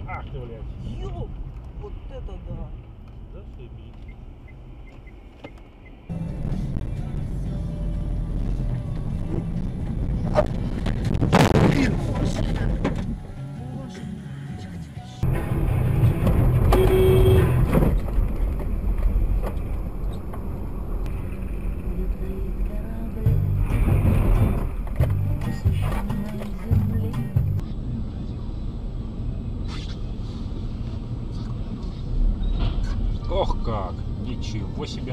Ах ты, блядь. Ёп, вот это да. Зашибись. Ох как! Ничего себе!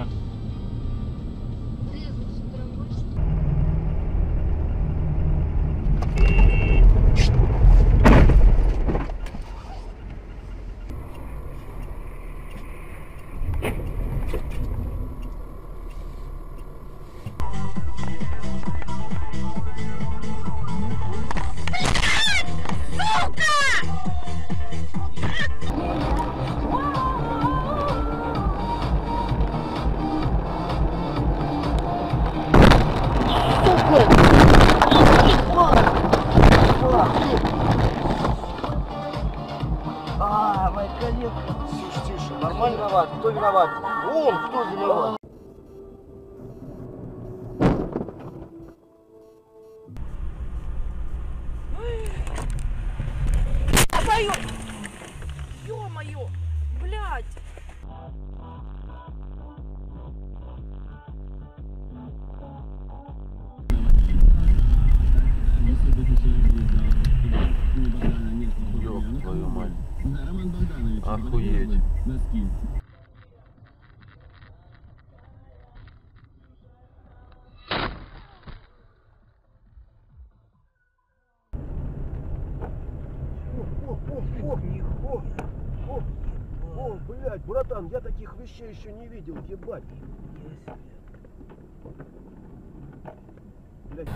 Моя коллега. Тише, тише, нормально виноват. Кто виноват? Он, кто виноват? Ё-моё, блядь! Ёб твою мать. Охуеть. О, блядь, братан, я таких вещей еще не видел, ебать. Блядь.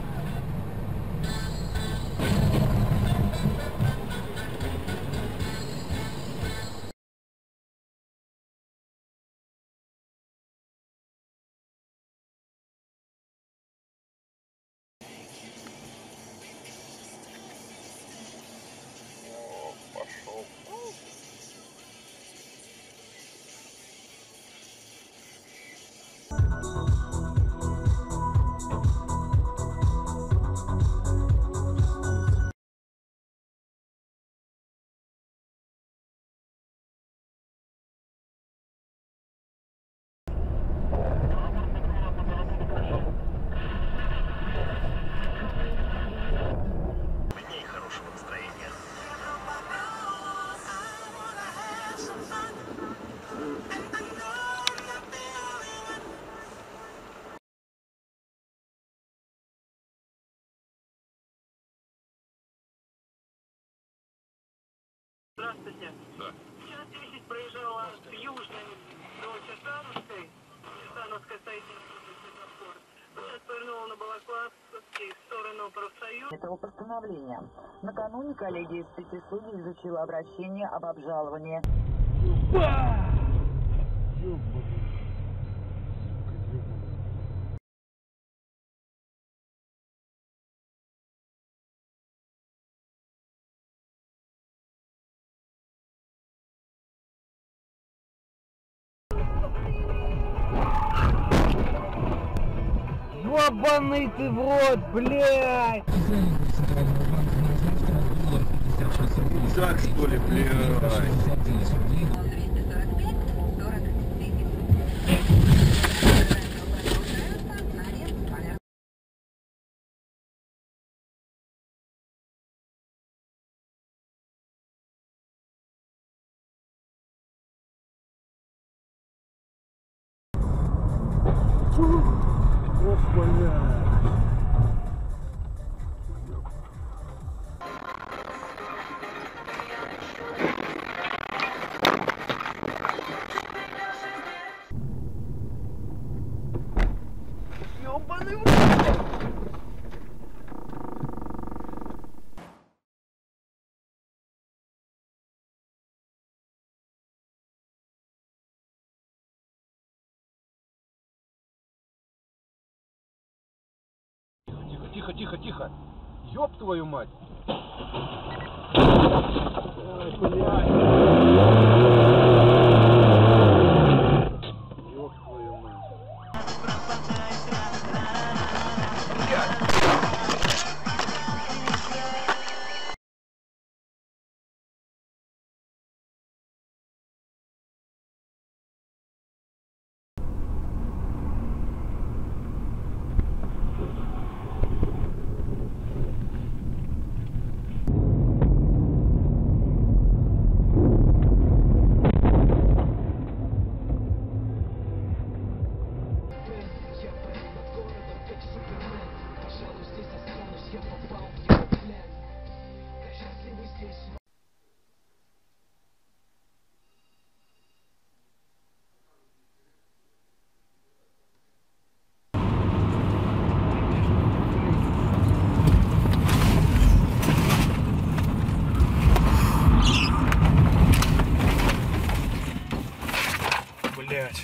Здравствуйте. Да. Час 10 проезжала с Южной до Чертановской. Чертановская стоит светофор. Сейчас повернула на Балаклавский в сторону профсоюза. Этого постановления. Накануне коллегия из 5 судей изучила обращение об обжаловании. Ёбаный ты в рот, блядь! Так что ли, блядь? Ох, блядь! Ёбаный в рот! Тихо, тихо, тихо, тихо! Ёб твою мать! Ёб твою мать. Блять.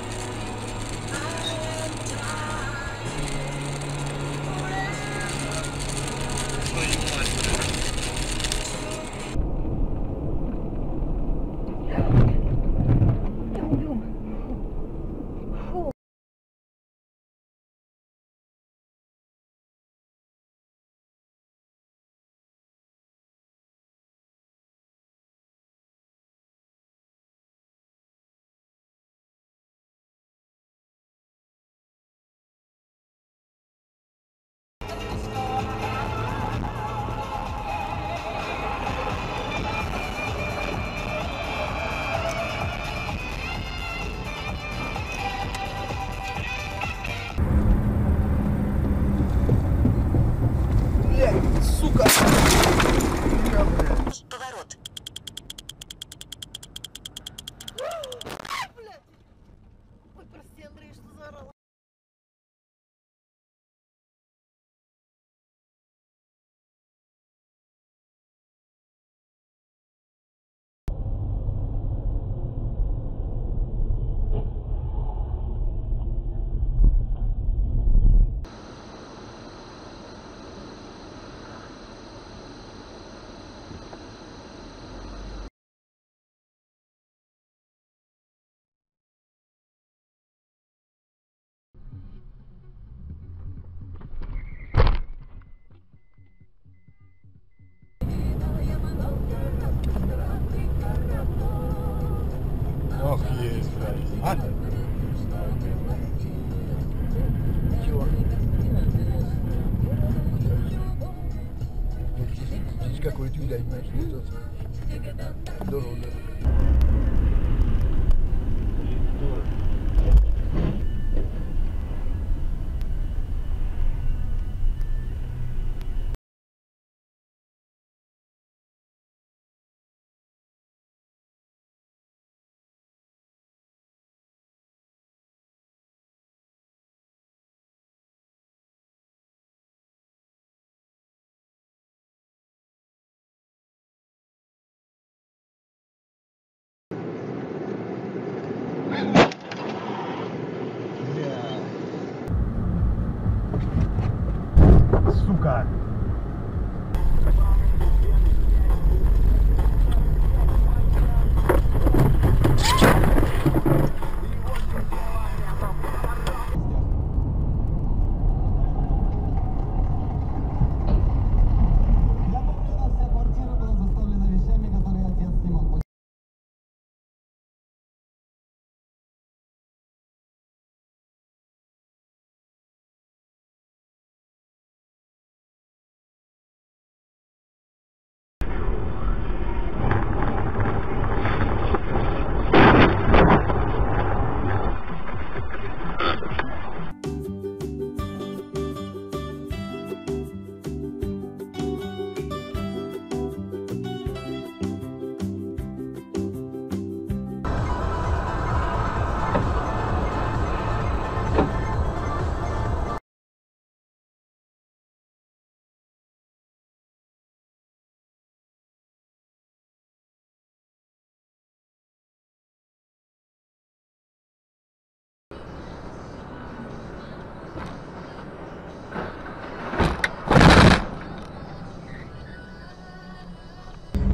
Блядь, сука! Поворот. Ой, прости, Андрей, что заорала. Ох, есть, блядь. А? Чего? Здесь какой тюль, знаешь, здорово.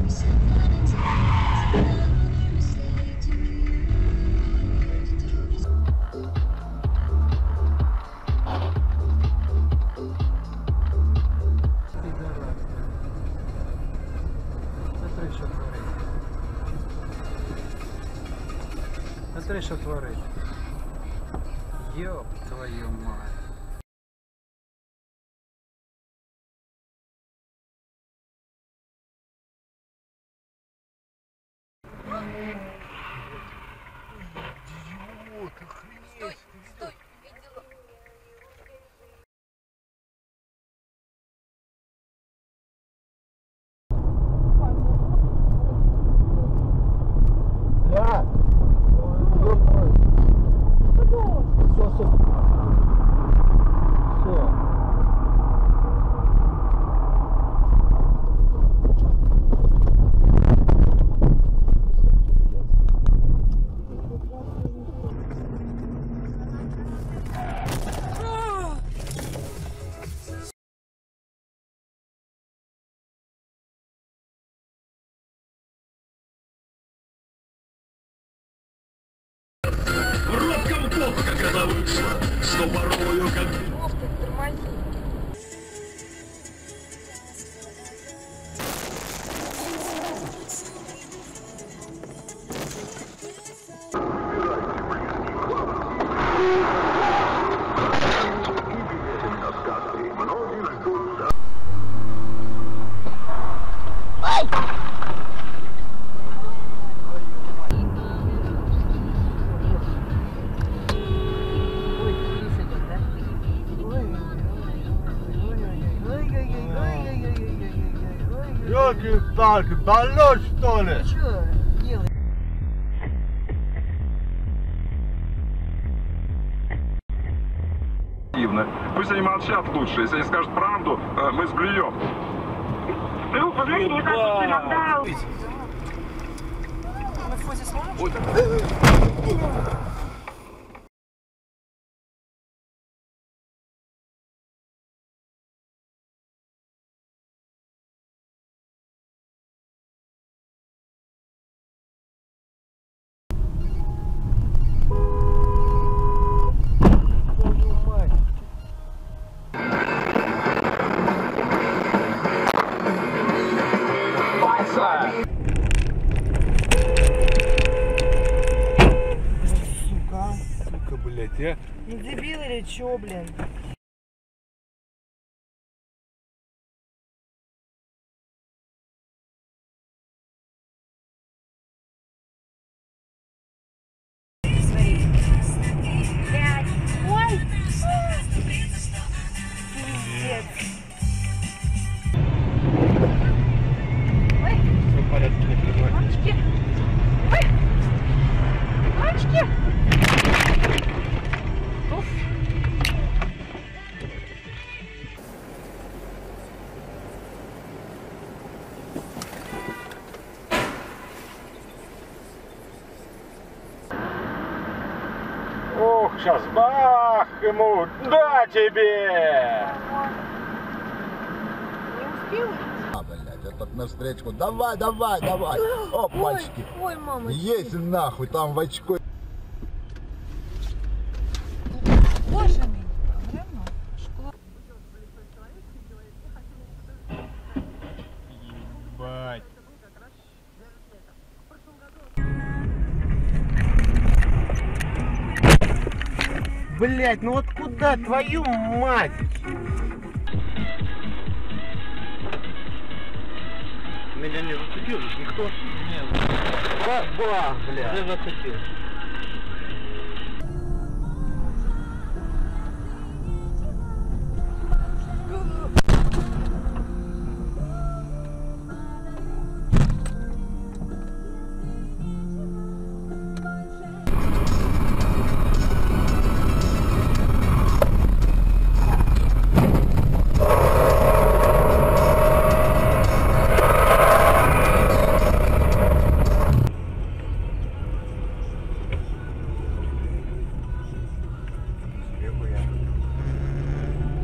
Смотри, что творит. Ёб твою мать. Стой, стой, видела. Да. Ёлки-палки, больной что ли? Что делать? Пусть они молчат лучше. Если они скажут правду, мы сблюем. Ну, вы знаете, мне кажется, иногда... Сука, блядь, а? Ну дебил или чё, блин? Ой! Пиздец. Все в порядке, не переживай. Мальчики! Ой! Мальчики! Уф. Ох, сейчас бах ему, да тебе! Не успела? Блядь, этот навстречу. Давай, давай, давай. Оп, мальчики. Ой, мама. Есть нахуй там в очко. Боже мой. Прямо. Школа. Ебать. Блядь, ну вот куда, твою мать? Меня не зацепил же никто? Нет. Бах, блядь. Уже зацепил.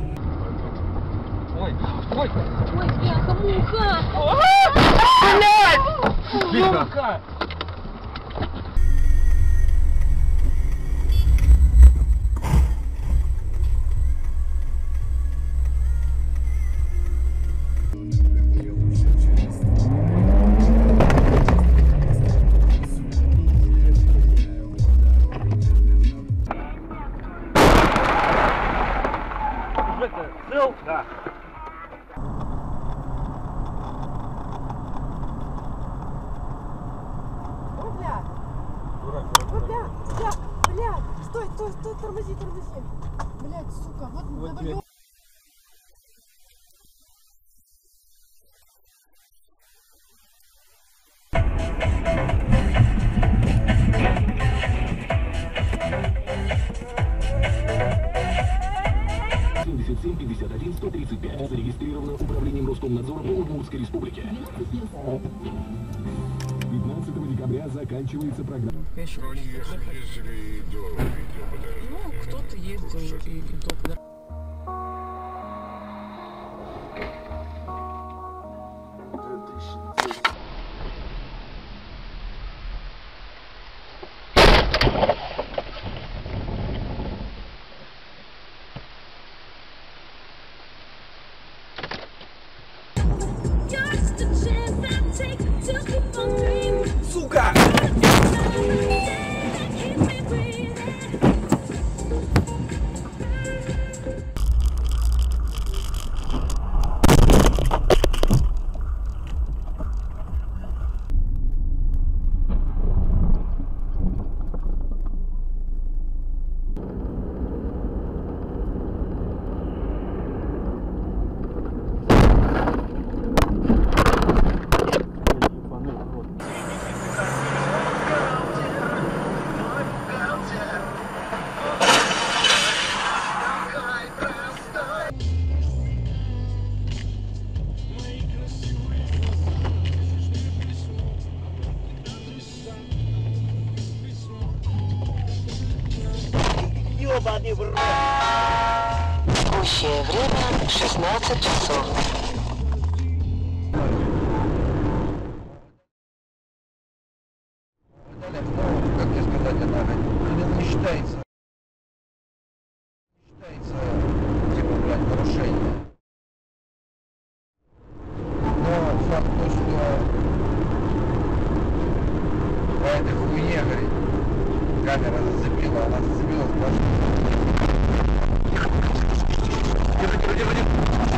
Ой, бляха-муха! Блядь! Сука! Жека, цел? Да. О, бля. О, бля. Стой, тормози. Блядь, сука, вот надо... Зарегистрировано управлением Роскомнадзора по Удмуртской республике. 15 декабря заканчивается программа. Ну, кто-то ездил и только... Сука! Ёбаный в рот! Текущее время 16 часов. Как тебе сказать, она не считается. Типа, блядь, нарушение. Но факт то, что по этой хуйне, говорит, камера зацепила, она зацепилась в машину. Держи.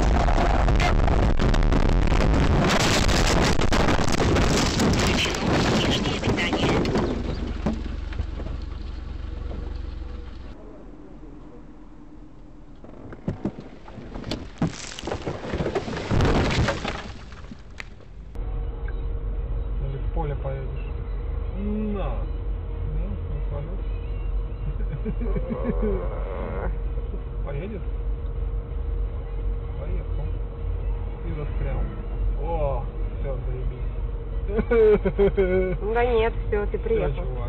Или в поле поедешь. На. Поедет? Поехал. И застрял. О, все, заебись. Да нет, все, ты Всё, приехал. чувак.